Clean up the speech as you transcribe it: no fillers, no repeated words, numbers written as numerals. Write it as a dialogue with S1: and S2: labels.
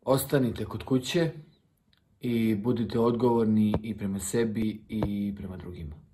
S1: Ostanite kod kuće i budite odgovorni i prema sebi i prema drugima.